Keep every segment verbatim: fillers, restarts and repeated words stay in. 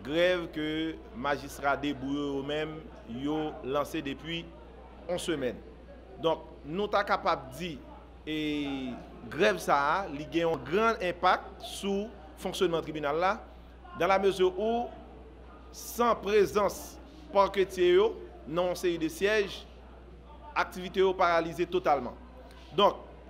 grève que magistrats debout eux-mêmes ont lancé depuis une semaine. Donc, nous sommes capables de dire et grève ça a un grand impact sur le fonctionnement du tribunal là, dans la mesure où sans présence parquetier dans une série de sièges, l'activité est paralysée totalement. Donc,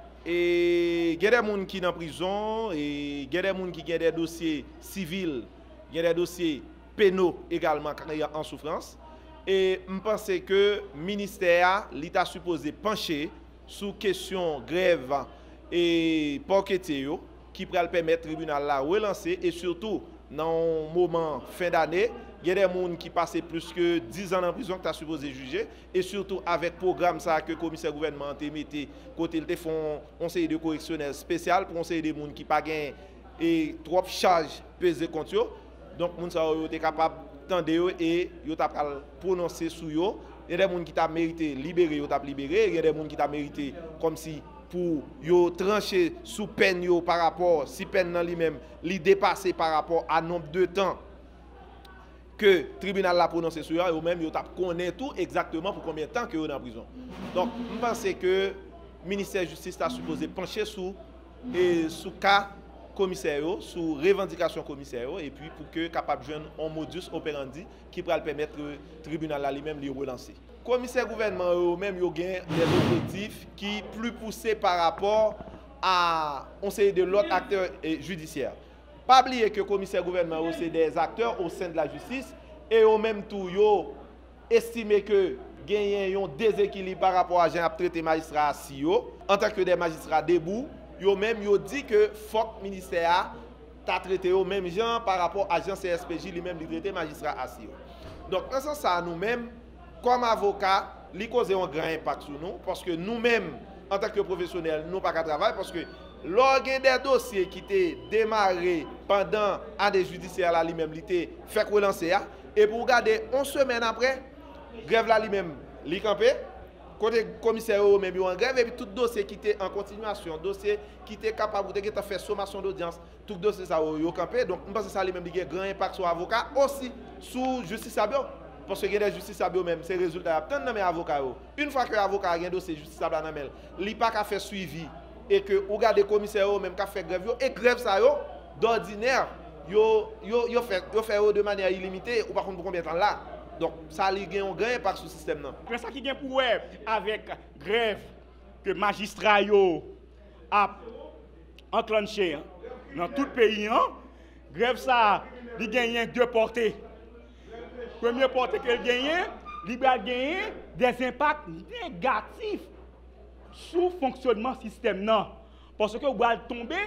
il y a des gens qui sont en prison, et il y a des gens qui ont des dossiers civils, il y a des dossiers pénaux également en souffrance. Et je pense que le ministère l'État supposé pencher sur la question grève et parquetier qui pourrait permettre au tribunal de relancer et surtout dans un moment fin d'année, il y a des gens qui passent plus que dix ans en prison que tu as supposé juger et surtout avec le programme ça que le commissaire gouvernement a mis côté ils font un série de correctionnels spécial pour un série de gens qui pas gain et trop charge peser contre eux. Donc les gens sont capables d'entendre et ils t'a prononcer sur eux. Il y a des gens qui t'a mérité libérer, ils t'a libéré, il y a des gens qui t'a mérité comme si pour yo trancher sous peine yo par rapport si peine nan lui-même li dépasser par rapport à nombre de temps que le tribunal l'a prononcé sur eux, même yo t'a connaît tout exactement pour combien de temps que yo dans prison. Donc je pense que le ministère de la Justice a supposé pencher sur et sous cas commissaire sur revendication commissaire et puis pour que capable joindre un modus operandi qui pourra permettre le tribunal là lui-même de relancer. Commissaire gouvernement eux même yo gain des objectifs qui plus poussés par rapport à on sait de l'autre acteur judiciaire. Pas oublier que commissaire gouvernement c'est des acteurs au sein de la justice et au même tout yo estimé que gagner un déséquilibre par rapport à gens traiter magistrat si yo en tant que des magistrats debout. Yo même yo dit que faut que ministère t'a traité au même gens par rapport à agent C S P J lui-même lui traiter magistrat assis. Donc dans ce sens ça nous-mêmes comme avocats, li cause un grand impact sur nous parce que nous-mêmes en tant que professionnels, nous pas qu'à travailler parce que l'organe des dossiers qui étaient démarrés pendant un des judiciaires là lui-même li était fait relancer et pour regarder une semaine après grève là lui-même li campé côté commissaire même en grève et puis tout dossier qui était en continuation, dossier qui était capable de faire sommation d'audience, tout dossier ça yo campé. Donc je pense que ça lui même a un grand impact sur avocat aussi sur justice abio parce que les justice abio même c'est résultat tant dans mes avocats. Une fois que l'avocat a un dossier justice abio dans main, il pas qu'à faire suivi et que regarder commissaire même qu'a fait grève et grève ça yo d'ordinaire yo yo yo fait yo fait de manière illimitée ou par contre pour combien de temps là. Donc, ça a un grand impact sur le système. C'est ça qui vient pour avec grève que magistrat a enclenché dans tout le pays. Hein? Grève ça, il gagne deux portées. Première portée qu'elle gagne, il va gagner des impacts négatifs sur le fonctionnement du système. Non. Parce que vous allez tomber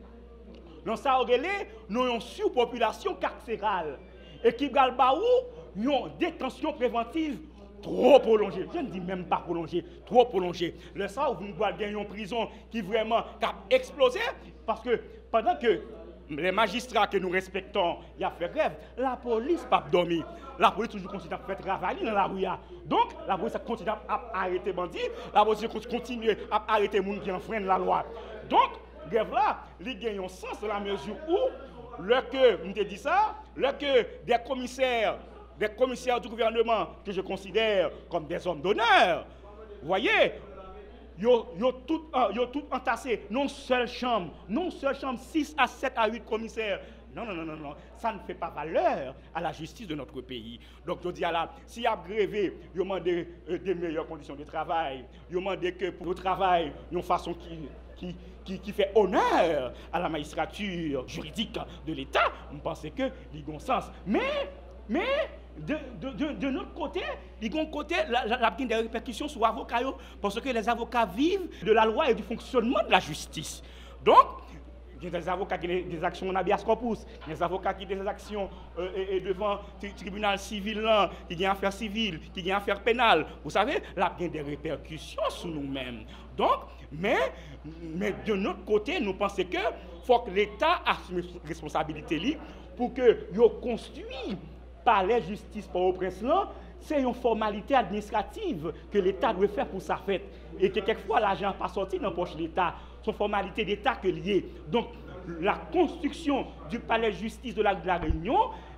dans ça, nous avons une surpopulation carcérale. Et qui va une détention préventive trop prolongée. Je ne dis même pas prolongée, trop prolongée. Le ça, vous voyez gagner une prison qui vraiment a explosé parce que pendant que les magistrats que nous respectons y a fait grève, la police n'a pas dormi. La police toujours continue à faire travailler dans la rue. Donc, la police continue à arrêter les bandits, la police continue à arrêter les gens qui enfreignent la loi. Donc, grève là, il gagne un sens dans la mesure où le que, je te dis ça, le que des commissaires, des commissaires du gouvernement que je considère comme des hommes d'honneur, vous voyez, ils ont tout, euh, tout entassé, non seule chambre, non seule chambre, six à sept à huit commissaires. Non, non, non, non, non, ça ne fait pas valeur à la justice de notre pays. Donc, je dis à la, s'il y a grévé, ils demandent des, euh, des meilleures conditions de travail, ils demandent que pour le travail, d'une façon qui, qui, qui, qui fait honneur à la magistrature juridique de l'État, on pense que il y a un sens. Mais, mais, de, de, de, de notre côté, il y a un côté, la, la, la, des répercussions sur les avocats, parce que les avocats vivent de la loi et du fonctionnement de la justice. Donc, il y a des avocats qui ont des actions en habeas corpus, il y a des avocats qui ont des actions euh, et, et devant le tribunal civil, là, qui ont des affaires civiles, qui ont des affaires pénales. Vous savez, là, il y a des répercussions sur nous-mêmes. Donc, mais, mais de notre côté, nous pensons que faut que l'État assume responsabilité pour que nous construisons par la justice par au prince là, c'est une formalité administrative que l'État doit faire pour sa fête. Et que quelquefois, l'argent n'a pas sorti dans la poche de l'État. C'est une formalité d'État que liée. Donc, la construction du palais de justice de la, de la Réunion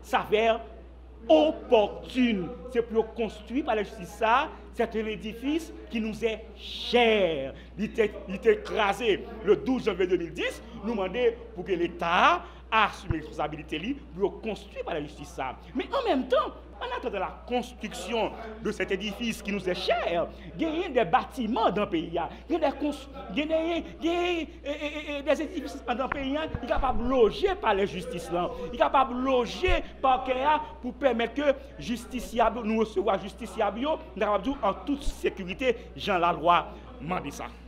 s'avère opportune. C'est pour construire par la justice ça, c'est un édifice qui nous est cher. Il était, il était écrasé le douze janvier deux mille dix. Nous demandons pour que l'État assume les responsabilités pour construire par la justice ça. Mais en même temps, en attendant la construction de cet édifice qui nous est cher, il y a des bâtiments dans le pays, il y a des, il y a des, il y a des édifices dans le pays qui sont capables de loger par la justice, là. Ils sont capables de loger par K A pour permettre que justiciable, nous recevoir justiciable, nous sommes capables de en toute sécurité, Jean la loi m'a dit ça.